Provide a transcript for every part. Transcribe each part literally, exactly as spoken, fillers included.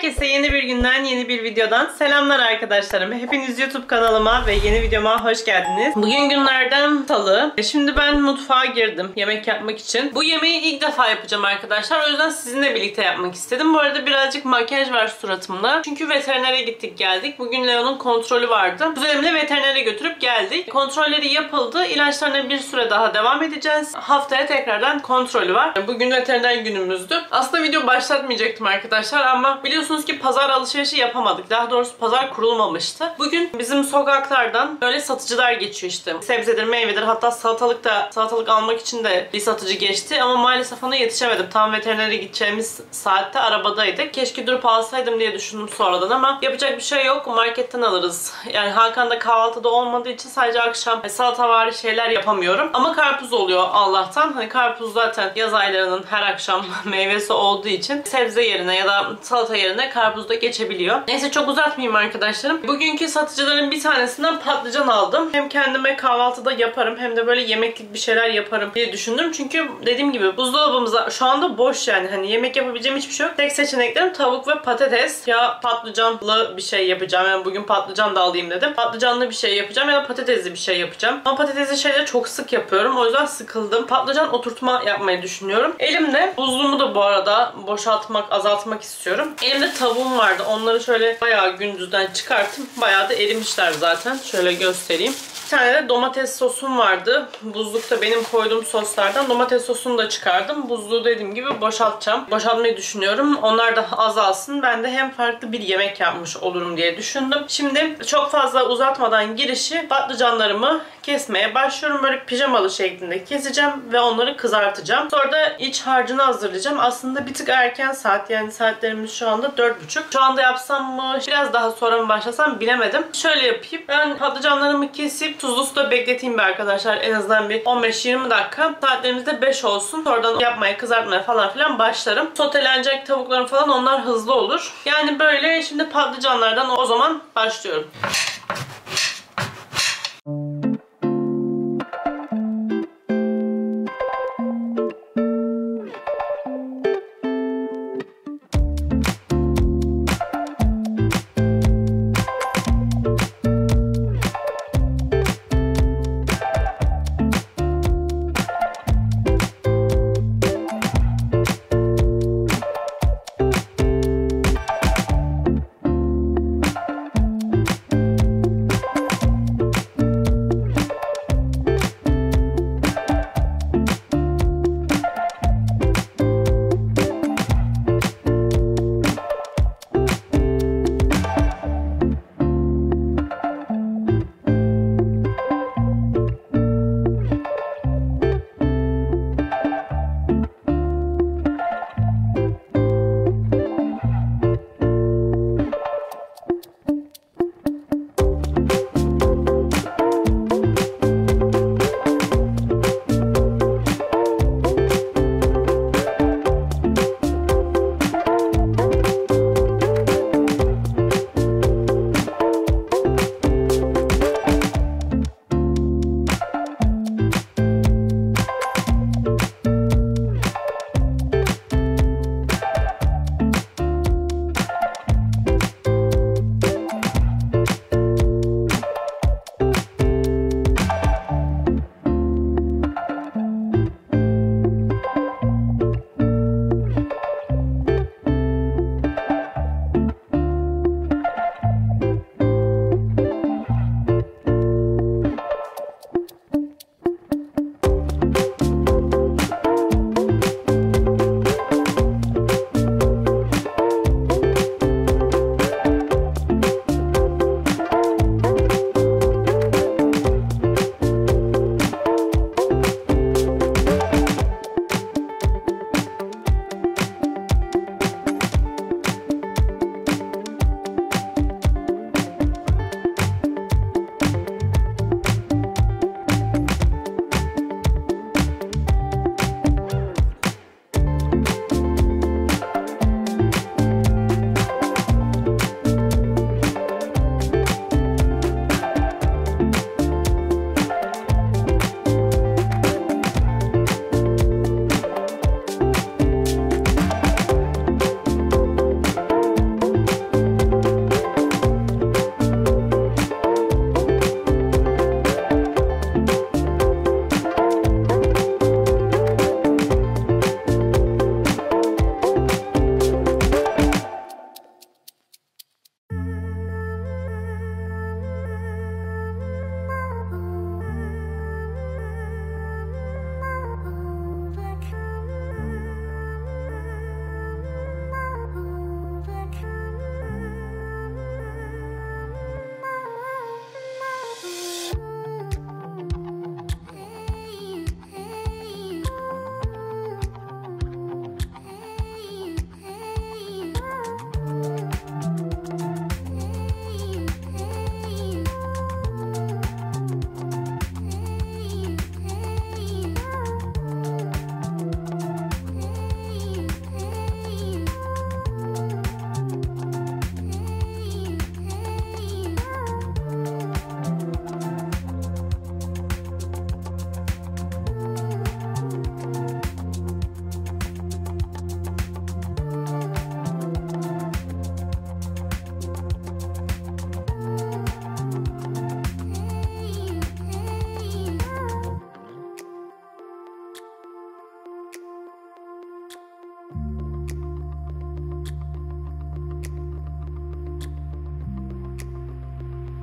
Herkese yeni bir günden, yeni bir videodan selamlar arkadaşlarım. Hepiniz YouTube kanalıma ve yeni videoma hoş geldiniz. Bugün günlerden salı. Şimdi ben mutfağa girdim yemek yapmak için. Bu yemeği ilk defa yapacağım arkadaşlar. O yüzden sizinle birlikte yapmak istedim. Bu arada birazcık makyaj var suratımda. Çünkü veterinere gittik geldik. Bugün Leo'nun kontrolü vardı. Kuzenimle veterinere götürüp geldik. Kontrolleri yapıldı. İlaçlarına bir süre daha devam edeceğiz. Haftaya tekrardan kontrolü var. Bugün veteriner günümüzdü. Aslında video başlatmayacaktım arkadaşlar ama biliyorsunuz ki pazar alışverişi yapamadık. Daha doğrusu pazar kurulmamıştı. Bugün bizim sokaklardan böyle satıcılar geçiyor işte. Sebzedir, meyvedir, hatta salatalık da salatalık almak için de bir satıcı geçti ama maalesef ona yetişemedim. Tam veterinere gideceğimiz saatte arabadaydık. Keşke durup alsaydım diye düşündüm sonradan ama yapacak bir şey yok. Marketten alırız. Yani Hakan da kahvaltıda olmadığı için sadece akşam salatavari şeyler yapamıyorum. Ama karpuz oluyor Allah'tan. Hani karpuz zaten yaz aylarının her akşam meyvesi olduğu için sebze yerine ya da salata yerine karpuz da geçebiliyor. Neyse çok uzatmayayım arkadaşlarım. Bugünkü satıcıların bir tanesinden patlıcan aldım. Hem kendime kahvaltıda yaparım hem de böyle yemeklik bir şeyler yaparım diye düşündüm. Çünkü dediğim gibi buzdolabımız şu anda boş yani. Hani yemek yapabileceğim hiçbir şey yok. Tek seçeneklerim tavuk ve patates. Ya patlıcanlı bir şey yapacağım. Yani bugün patlıcan da alayım dedim. Patlıcanlı bir şey yapacağım ya da patatesli bir şey yapacağım. Ama patatesli şeyleri çok sık yapıyorum. O yüzden sıkıldım. Patlıcan oturtma yapmayı düşünüyorum. Elimde buzluğumu da bu arada boşaltmak, azaltmak istiyorum. Elimde tavuğum vardı. Onları şöyle bayağı gündüzden çıkarttım. Bayağı da erimişler zaten. Şöyle göstereyim. Bir tane de domates sosum vardı. Buzlukta benim koyduğum soslardan domates sosunu da çıkardım. Buzluğu dediğim gibi boşaltacağım. Boşaltmayı düşünüyorum. Onlar da azalsın. Ben de hem farklı bir yemek yapmış olurum diye düşündüm. Şimdi çok fazla uzatmadan girişi patlıcanlarımı kesmeye başlıyorum. Böyle pijamalı şeklinde keseceğim ve onları kızartacağım. Sonra da iç harcını hazırlayacağım. Aslında bir tık erken saat, yani saatlerimiz şu anda dört buçuk. Şu anda yapsam mı, biraz daha sonra mı başlasam bilemedim. Şöyle yapayım. Ben patlıcanlarımı kesip tuzlu suda bekleteyim be arkadaşlar. En azından bir on beş yirmi dakika. Saatlerimizde beş olsun. Sonradan yapmaya, kızartmaya falan filan başlarım. Sotelenecek tavuklarım falan, onlar hızlı olur. Yani böyle şimdi patlıcanlardan o zaman başlıyorum.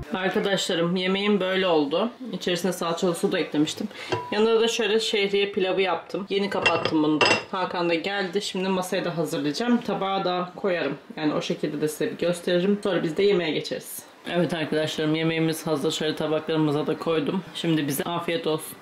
Arkadaşlarım yemeğim böyle oldu. İçerisine salçalı su da eklemiştim. Yanında da şöyle şehriye pilavı yaptım. Yeni kapattım bunu da. Hakan da geldi. Şimdi masaya da hazırlayacağım. Tabağa da koyarım. Yani o şekilde de size bir gösteririm. Sonra biz de yemeğe geçeriz. Evet arkadaşlarım, yemeğimiz hazır. Şöyle tabaklarımıza da koydum. Şimdi bize afiyet olsun.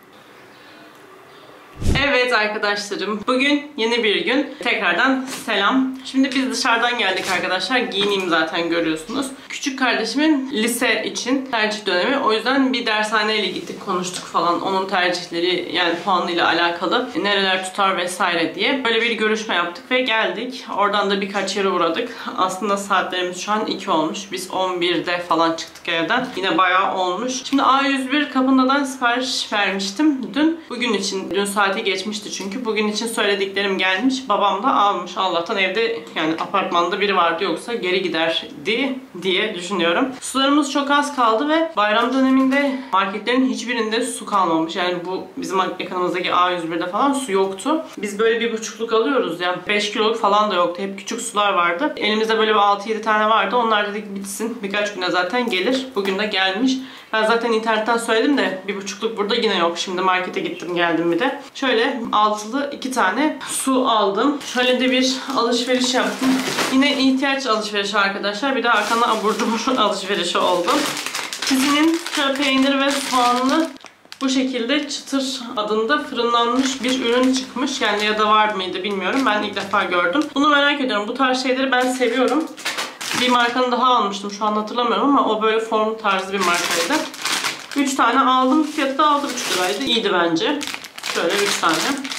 Evet arkadaşlarım, bugün yeni bir gün. Tekrardan selam. Şimdi biz dışarıdan geldik arkadaşlar. Giyineyim zaten, görüyorsunuz. Küçük kardeşimin lise için tercih dönemi. O yüzden bir dershaneyle gittik, konuştuk falan. Onun tercihleri, yani puanıyla alakalı. Nereler tutar vesaire diye. Böyle bir görüşme yaptık ve geldik. Oradan da birkaç yere uğradık. Aslında saatlerimiz şu an iki olmuş. Biz on birde falan çıktık evden. Yine bayağı olmuş. Şimdi A yüz bir Kapında'dan sipariş vermiştim dün. Bugün için, dün saati geçmişti çünkü. Bugün için söylediklerim gelmiş. Babam da almış. Allah'tan evde, yani apartmanda biri vardı, yoksa geri giderdi diye düşünüyorum. Sularımız çok az kaldı ve bayram döneminde marketlerin hiçbirinde su kalmamış. Yani bu bizim yakınımızdaki A yüz birde falan su yoktu. Biz böyle bir buçukluk alıyoruz ya. beş kiloluk falan da yoktu. Hep küçük sular vardı. Elimizde böyle bir altı yedi tane vardı. Onlar dedik bitsin. Birkaç güne zaten gelir. Bugün de gelmiş. Ben zaten internetten söyledim de bir buçukluk burada yine yok. Şimdi markete gittim geldim bir de. Şöyle altılı iki tane su aldım. Şöyle de bir alışveriş yaptım. Yine ihtiyaç alışverişi arkadaşlar. Bir de arkana abur cubur alışverişi oldu. Çizinin şöyle peynir ve soğanlı bu şekilde çıtır adında fırınlanmış bir ürün çıkmış. Yani ya da var mıydı bilmiyorum. Ben ilk defa gördüm. Bunu merak ediyorum. Bu tarz şeyleri ben seviyorum. Bir markanın daha almıştım. Şu an hatırlamıyorum ama o böyle form tarzı bir markaydı. üç tane aldım. Fiyatı da altı buçuk liraydı. İyiydi bence. Şöyle üç tane.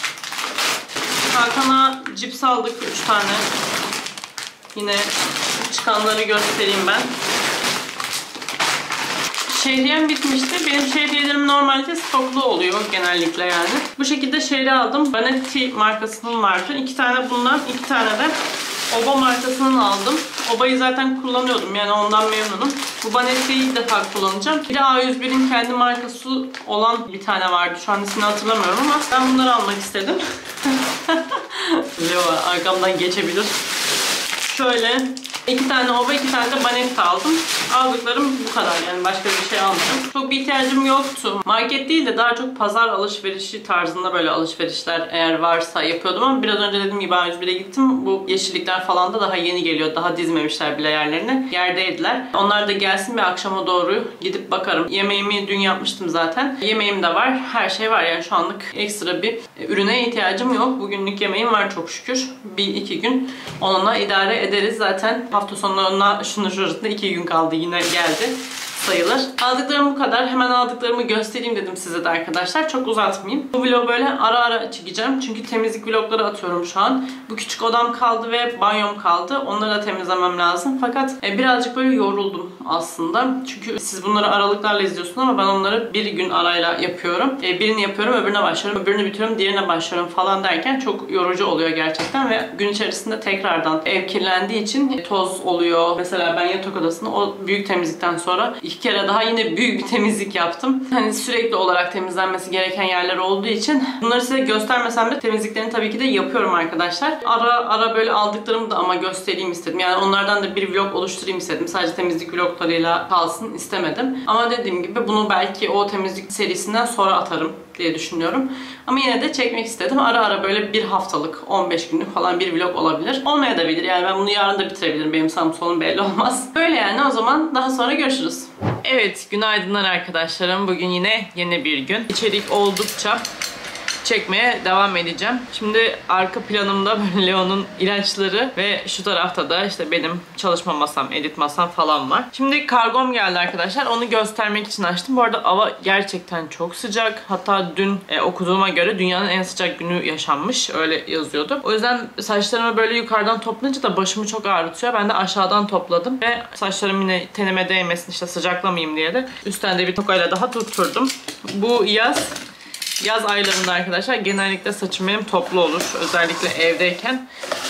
Hakan'a cips aldık üç tane. Yine çıkanları göstereyim ben. Şehriyem bitmişti. Benim şehriyelerim normalde stoklu oluyor genellikle yani. Bu şekilde şehriye aldım. Banetti markasının vardı. iki tane bundan, iki tane de Oba markasının aldım. Oba'yı zaten kullanıyordum, yani ondan memnunum. Bu Banetti'yi ilk defa kullanacağım. Bir de A yüz bir'in kendi markası olan bir tane vardı. Şu an ismini hatırlamıyorum ama ben bunları almak istedim. Leo arkamdan geçebilir. Şöyle iki tane Oba, iki tane de Banetti aldım. Aldıklarım bu kadar, yani başka bir şey almadım. Çok bir ihtiyacım yoktu. Market değil de daha çok pazar alışverişi tarzında böyle alışverişler eğer varsa yapıyordum ama biraz önce dediğim gibi A yüz bir'e gittim. Bu yeşillikler falan da daha yeni geliyor. Daha dizmemişler bile yerlerine. Yerdeydiler. Onlar da gelsin ve akşama doğru gidip bakarım. Yemeğimi dün yapmıştım zaten. Yemeğim de var. Her şey var, yani şu anlık ekstra bir ürüne ihtiyacım yok. Bugünlük yemeğim var çok şükür. Bir iki gün onunla idare ederiz. Zaten hafta sonuna şunun şurasında iki gün kaldı, yine geldi sayılır. Aldıklarım bu kadar. Hemen aldıklarımı göstereyim dedim size de arkadaşlar. Çok uzatmayayım. Bu vlogu böyle ara ara çekeceğim. Çünkü temizlik vlogları atıyorum şu an. Bu küçük odam kaldı ve banyom kaldı. Onları da temizlemem lazım. Fakat birazcık böyle yoruldum aslında. Çünkü siz bunları aralıklarla izliyorsunuz ama ben onları bir gün arayla yapıyorum. Birini yapıyorum, öbürüne başlıyorum. Öbürünü bitiriyorum, diğerine başlıyorum falan derken çok yorucu oluyor gerçekten ve gün içerisinde tekrardan ev kirlendiği için toz oluyor. Mesela ben yatak odasını o büyük temizlikten sonra İki kere daha yine büyük bir temizlik yaptım. Hani sürekli olarak temizlenmesi gereken yerler olduğu için bunları size göstermesem de temizliklerini tabii ki de yapıyorum arkadaşlar. Ara ara böyle aldıklarımı da ama göstereyim istedim. Yani onlardan da bir vlog oluşturayım istedim. Sadece temizlik vloglarıyla kalsın istemedim. Ama dediğim gibi bunu belki o temizlik serisinden sonra atarım diye düşünüyorum. Ama yine de çekmek istedim. Ara ara böyle bir haftalık, on beş günlük falan bir vlog olabilir. Olmayabilir. Yani ben bunu yarın da bitirebilirim. Benim sağım solum belli olmaz. Böyle yani, o zaman daha sonra görüşürüz. Evet, günaydınlar arkadaşlarım. Bugün yine yeni bir gün. İçerik oldukça çekmeye devam edeceğim. Şimdi arka planımda böyle Leo'nun ilaçları ve şu tarafta da işte benim çalışma masam, edit masam falan var. Şimdi kargom geldi arkadaşlar. Onu göstermek için açtım. Bu arada hava gerçekten çok sıcak. Hatta dün e, okuduğuma göre dünyanın en sıcak günü yaşanmış. Öyle yazıyordu. O yüzden saçlarımı böyle yukarıdan toplayınca da başımı çok ağrıtıyor. Ben de aşağıdan topladım ve saçlarım yine tenime değmesin, işte sıcaklamayayım diye de üstten de bir tokayla daha tutturdum. Bu yaz Yaz aylarında arkadaşlar genellikle saçım benim toplu olur. Özellikle evdeyken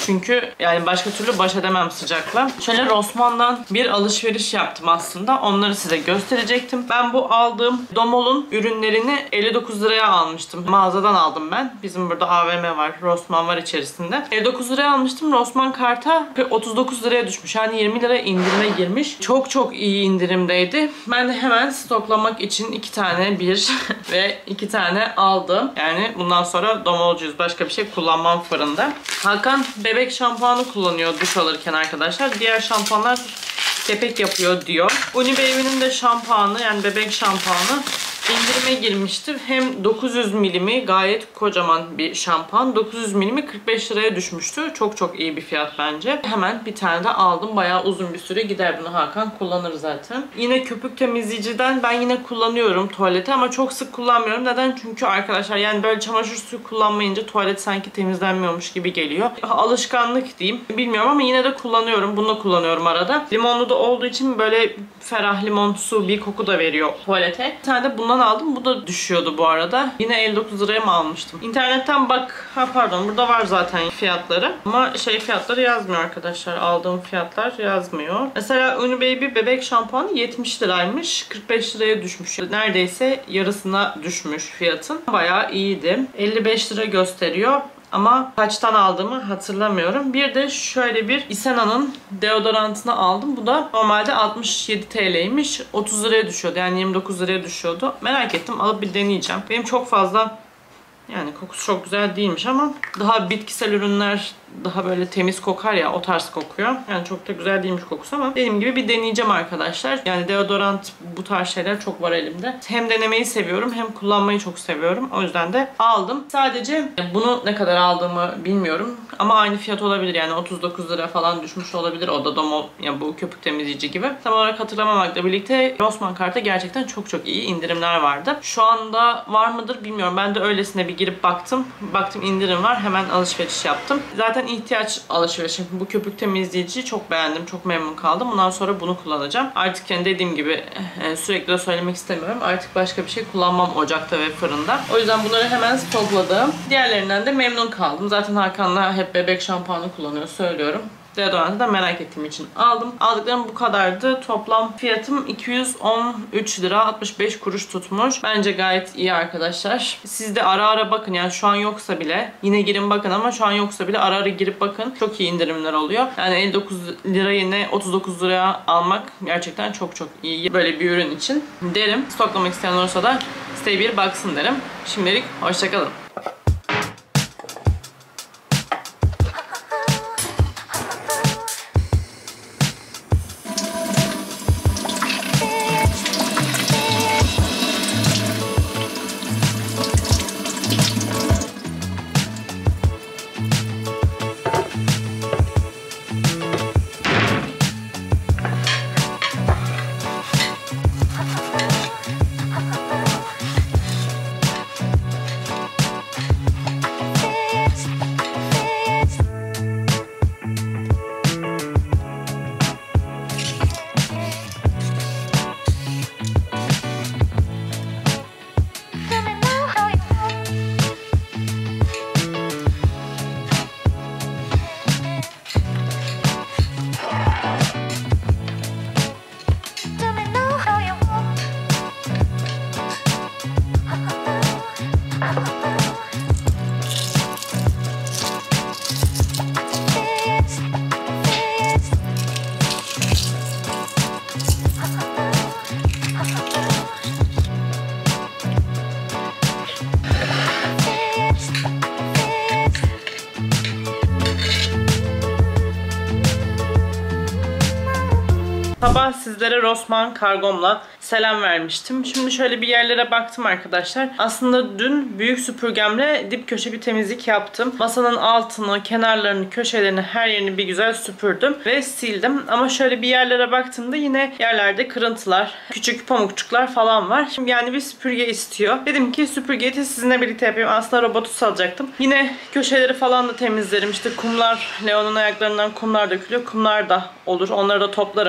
Çünkü yani başka türlü baş edemem sıcakla. Şöyle Rossmann'dan bir alışveriş yaptım aslında. Onları size gösterecektim. Ben bu aldığım Domol'un ürünlerini elli dokuz liraya almıştım. Mağazadan aldım ben. Bizim burada A V M var. Rossmann var içerisinde. elli dokuz liraya almıştım. Rossmann karta otuz dokuz liraya düşmüş. Yani yirmi lira indirime girmiş. Çok çok iyi indirimdeydi. Ben de hemen stoklamak için iki tane bir ve iki tane aldım. Yani bundan sonra Domolcuyuz. Başka bir şey kullanmam fırında. Hakan bebek şampuanı kullanıyor duş alırken arkadaşlar. Diğer şampuanlar kepek yapıyor diyor. Unibaby'nin de şampuanı, yani bebek şampuanı indirime girmişti. Hem dokuz yüz milimi gayet kocaman bir şampuan. dokuz yüz milimi kırk beş liraya düşmüştü. Çok çok iyi bir fiyat bence. Hemen bir tane de aldım. Bayağı uzun bir süre gider, bunu Hakan kullanır zaten. Yine köpük temizleyiciden ben yine kullanıyorum tuvalete ama çok sık kullanmıyorum. Neden? Çünkü arkadaşlar yani böyle çamaşır suyu kullanmayınca tuvalet sanki temizlenmiyormuş gibi geliyor. Alışkanlık diyeyim. Bilmiyorum ama yine de kullanıyorum. Bunu da kullanıyorum arada. Limonlu da olduğu için böyle ferah limon su bir koku da veriyor tuvalete. Bir tane de bundan aldım. Bu da düşüyordu bu arada. Yine elli dokuz liraya mı almıştım? İnternetten bak. Ha pardon, burada var zaten fiyatları. Ama şey fiyatları yazmıyor arkadaşlar. Aldığım fiyatlar yazmıyor. Mesela Unibaby bebek şampuanı yetmiş liraymış. kırk beş liraya düşmüş. Neredeyse yarısına düşmüş fiyatın. Bayağı iyiydi. elli beş lira gösteriyor. Ama kaçtan aldığımı hatırlamıyorum. Bir de şöyle bir Isena'nın deodorantını aldım. Bu da normalde altmış yedi TL'ymiş. otuz liraya düşüyordu. Yani yirmi dokuz liraya düşüyordu. Merak ettim. Alıp bir deneyeceğim. Benim çok fazla, yani kokusu çok güzel değilmiş ama daha bitkisel ürünler daha böyle temiz kokar ya, o tarz kokuyor. Yani çok da güzel değilmiş kokusu ama dediğim gibi bir deneyeceğim arkadaşlar. Yani deodorant, bu tarz şeyler çok var elimde. Hem denemeyi seviyorum hem kullanmayı çok seviyorum. O yüzden de aldım. Sadece bunu ne kadar aldığımı bilmiyorum ama aynı fiyat olabilir. Yani otuz dokuz lira falan düşmüş olabilir. O da Domol, yani bu köpük temizleyici gibi. Tam olarak hatırlamamakla birlikte Rossmann kart'a gerçekten çok çok iyi indirimler vardı. Şu anda var mıdır bilmiyorum. Ben de öylesine bir girip baktım. Baktım indirim var. Hemen alışveriş yaptım. Zaten ihtiyaç alışverişim. Bu köpük temizleyiciyi çok beğendim. Çok memnun kaldım. Bundan sonra bunu kullanacağım. Artık yani dediğim gibi sürekli de söylemek istemiyorum. Artık başka bir şey kullanmam ocakta ve fırında. O yüzden bunları hemen stokladım. Diğerlerinden de memnun kaldım. Zaten Hakan'la hep bebek şampuanı kullanıyor, söylüyorum. Deodorantı da merak ettiğim için aldım. Aldıklarım bu kadardı. Toplam fiyatım iki yüz on üç lira altmış beş kuruş tutmuş. Bence gayet iyi arkadaşlar. Siz de ara ara bakın, yani şu an yoksa bile yine girin bakın ama şu an yoksa bile ara ara girip bakın. Çok iyi indirimler oluyor. Yani elli dokuz lira yine otuz dokuz liraya almak gerçekten çok çok iyi böyle bir ürün için derim. Stoklamak isteyen olursa da siteye bir baksın derim. Şimdilik hoşçakalın. Sabah sizlere Rossmann kargomla selam vermiştim. Şimdi şöyle bir yerlere baktım arkadaşlar. Aslında dün büyük süpürgemle dip köşe bir temizlik yaptım. Masanın altını, kenarlarını, köşelerini, her yerini bir güzel süpürdüm ve sildim. Ama şöyle bir yerlere baktığımda yine yerlerde kırıntılar, küçük pamukçuklar falan var. Şimdi yani bir süpürge istiyor. Dedim ki süpürgeyi de sizinle birlikte yapayım. Aslında robotu salacaktım. Yine köşeleri falan da temizlerim. İşte kumlar, Leon'un ayaklarından kumlar dökülüyor. Kumlar da olur. Onları da toplarım diye kendim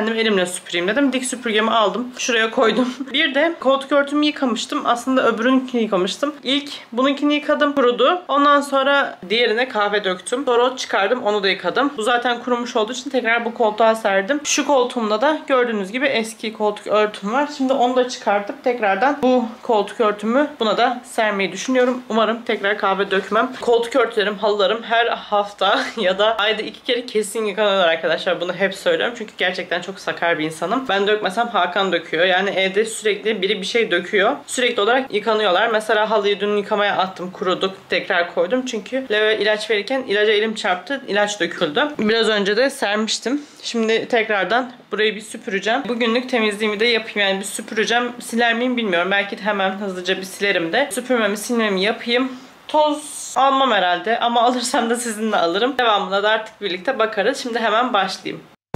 kendim elimle süpüreyim dedim. Dik süpürgemi aldım. Şuraya koydum. Bir de koltuk örtümü yıkamıştım. Aslında öbürünkini yıkamıştım. İlk bununkini yıkadım. Kurudu. Ondan sonra diğerine kahve döktüm. Sonra çıkardım. Onu da yıkadım. Bu zaten kurumuş olduğu için tekrar bu koltuğa serdim. Şu koltuğumda da gördüğünüz gibi eski koltuk örtüm var. Şimdi onu da çıkartıp tekrardan bu koltuk örtümü buna da sermeyi düşünüyorum. Umarım tekrar kahve dökmem. Koltuk örtülerim, halılarım her hafta ya da ayda iki kere kesin yıkanıyor arkadaşlar. Bunu hep söylüyorum. Çünkü gerçekten çok sakar bir insanım. Ben dökmesem Hakan döküyor. Yani evde sürekli biri bir şey döküyor. Sürekli olarak yıkanıyorlar. Mesela halıyı dün yıkamaya attım. Kuruduk. Tekrar koydum. Çünkü Leo'ya ilaç verirken ilaca elim çarptı. İlaç döküldü. Biraz önce de sermiştim. Şimdi tekrardan burayı bir süpüreceğim. Bugünlük temizliğimi de yapayım. Yani bir süpüreceğim. Siler miyim bilmiyorum. Belki de hemen hızlıca bir silerim de. Süpürmemi, silmemi yapayım. Toz almam herhalde ama alırsam da sizinle alırım. Devamına da artık birlikte bakarız. Şimdi hemen başlayayım.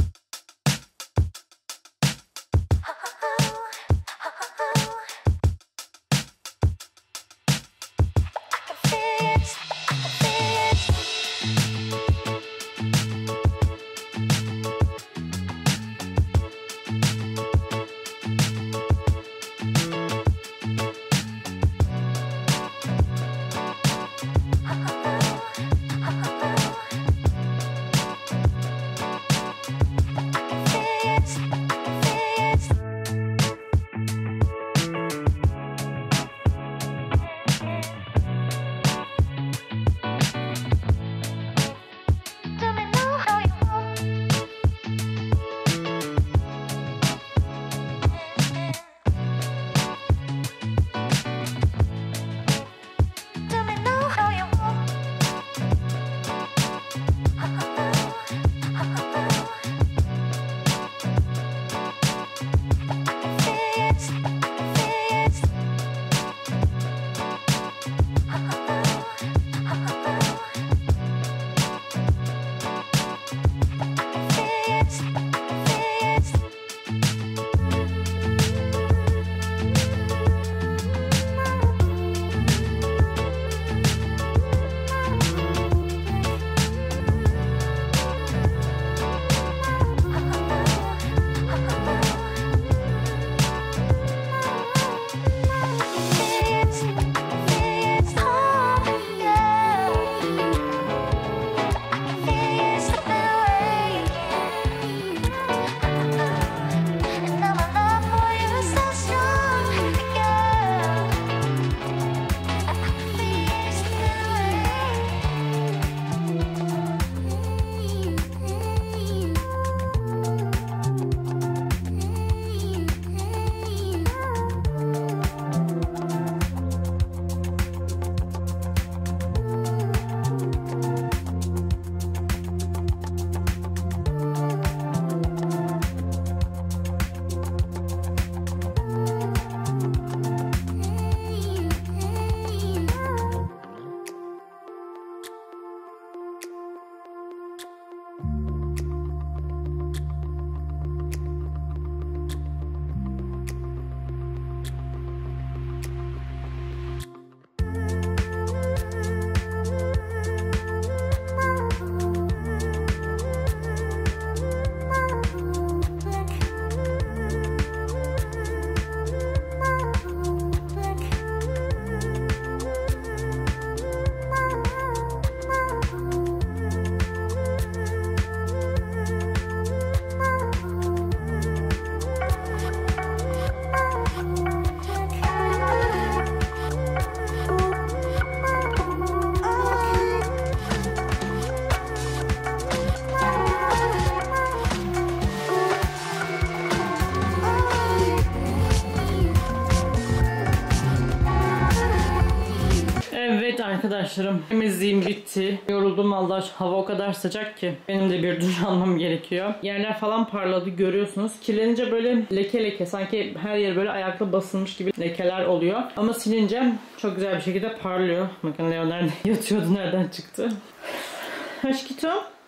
arkadaşlarım. Temizliğim bitti. Yoruldum vallahi, hava o kadar sıcak ki. Benim de bir duş almam gerekiyor. Yerler falan parladı, görüyorsunuz. Kirlenince böyle leke leke, sanki her yer böyle ayakla basılmış gibi lekeler oluyor. Ama silince çok güzel bir şekilde parlıyor. Bakın Leo nerede yatıyordu, nereden çıktı. Aşkito.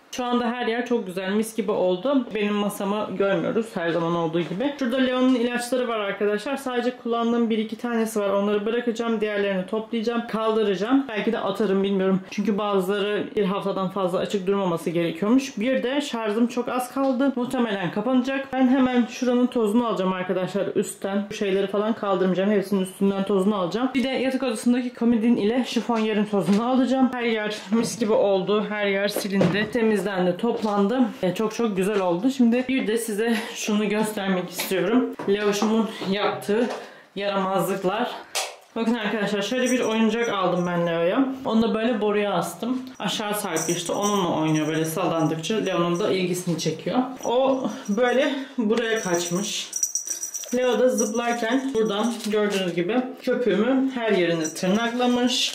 Şu anda her yer çok güzel, mis gibi oldu. Benim masamı görmüyoruz her zaman olduğu gibi. Şurada Leon'un ilaçları var arkadaşlar. Sadece kullandığım bir iki tanesi var. Onları bırakacağım. Diğerlerini toplayacağım. Kaldıracağım. Belki de atarım, bilmiyorum. Çünkü bazıları bir haftadan fazla açık durmaması gerekiyormuş. Bir de şarjım çok az kaldı. Muhtemelen kapanacak. Ben hemen şuranın tozunu alacağım arkadaşlar. Üstten bu şeyleri falan kaldırmayacağım. Hepsinin üstünden tozunu alacağım. Bir de yatak odasındaki komodin ile şifonyerin tozunu alacağım. Her yer mis gibi oldu. Her yer silindi. Temizlendi, toplandı. E, çok çok güzel oldu. Şimdi bir de size şunu göstermek istiyorum. Leoş'umun yaptığı yaramazlıklar. Bakın arkadaşlar, şöyle bir oyuncak aldım ben Leo'ya. Onu da böyle boruya astım. Aşağı sarkıştı. Onunla oynuyor böyle sallandıkça. Leo'nun da ilgisini çekiyor. O böyle buraya kaçmış. Leo da zıplarken buradan gördüğünüz gibi köpüğümün her yerini tırnaklamış.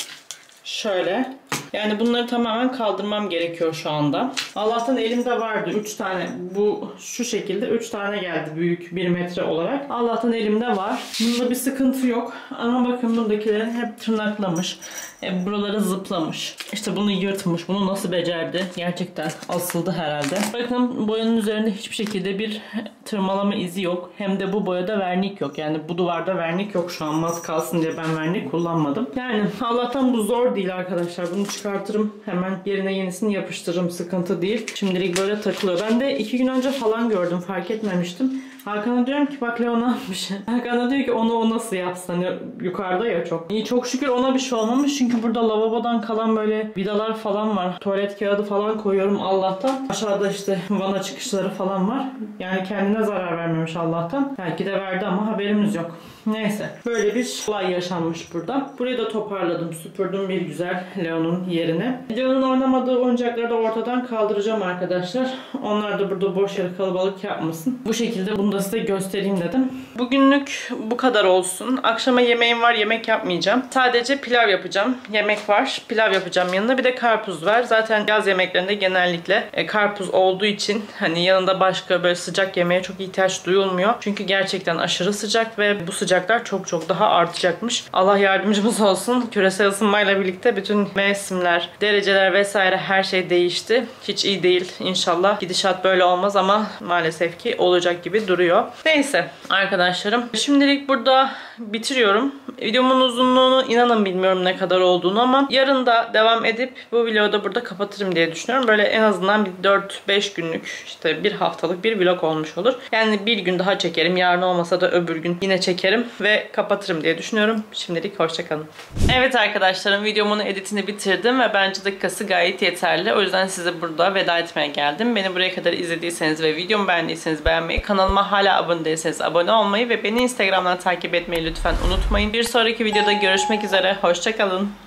Şöyle. Yani bunları tamamen kaldırmam gerekiyor şu anda. Allah'tan elimde vardı üç tane. Bu şu şekilde üç tane geldi büyük bir metre olarak. Allah'tan elimde var. Bunda bir sıkıntı yok. Ama bakın buradakilerin hep tırnaklamış. E, buraları zıplamış. İşte bunu yırtmış. Bunu nasıl becerdi? Gerçekten asıldı herhalde. Bakın boyanın üzerinde hiçbir şekilde bir tırmalama izi yok. Hem de bu boyada vernik yok. Yani bu duvarda vernik yok şu an. Mat kalsın diye ben vernik kullanmadım. Yani Allah'tan bu zor değil arkadaşlar. Bunu çıkartırım. Hemen yerine yenisini yapıştırırım. Sıkıntı değil. Şimdilik böyle takılıyor. Ben de iki gün önce falan gördüm. Fark etmemiştim. Hakan'a diyorum ki bak Leon'a bir şey. Hakan da diyor ki onu o nasıl yapsın? Hani yukarıda ya çok. İyi, çok şükür ona bir şey olmamış. Çünkü burada lavabodan kalan böyle vidalar falan var. Tuvalet kağıdı falan koyuyorum Allah'tan. Aşağıda işte vana çıkışları falan var. Yani kendine zarar vermemiş Allah'tan. Belki de verdi ama haberimiz yok. Neyse. Böyle bir olay yaşanmış burada. Burayı da toparladım. Süpürdüm bir güzel Leon'un yerine. Leon'un oynamadığı oyuncakları da ortadan kaldıracağım arkadaşlar. Onlar da burada boş yere kalabalık yapmasın. Bu şekilde bunu da size göstereyim dedim. Bugünlük bu kadar olsun. Akşama yemeğim var. Yemek yapmayacağım. Sadece pilav yapacağım. Yemek var. Pilav yapacağım yanında. Bir de karpuz var. Zaten yaz yemeklerinde genellikle e, karpuz olduğu için hani yanında başka böyle sıcak yemeğe çok ihtiyaç duyulmuyor. Çünkü gerçekten aşırı sıcak ve bu sıcaklar çok çok daha artacakmış. Allah yardımcımız olsun. Küresel ısınmayla birlikte bütün mevsimler, dereceler vesaire her şey değişti. Hiç iyi değil. İnşallah gidişat böyle olmaz ama maalesef ki olacak gibi duruyor. Neyse arkadaşlarım. Şimdilik burada bitiriyorum. Videomun uzunluğunu inanın bilmiyorum ne kadar olduğunu ama yarın da devam edip bu vlogu da burada kapatırım diye düşünüyorum. Böyle en azından bir dört beş günlük işte bir haftalık bir vlog olmuş olur. Yani bir gün daha çekerim. Yarın olmasa da öbür gün yine çekerim ve kapatırım diye düşünüyorum. Şimdilik hoşçakalın. Evet arkadaşlarım, videomun editini bitirdim ve bence dakikası gayet yeterli. O yüzden size burada veda etmeye geldim. Beni buraya kadar izlediyseniz ve videomu beğendiyseniz beğenmeyi, kanalıma hala abone değilseniz abone olmayı ve beni Instagram'dan takip etmeyi lütfen unutmayın. Bir sonraki videoda görüşmek üzere. Hoşçakalın.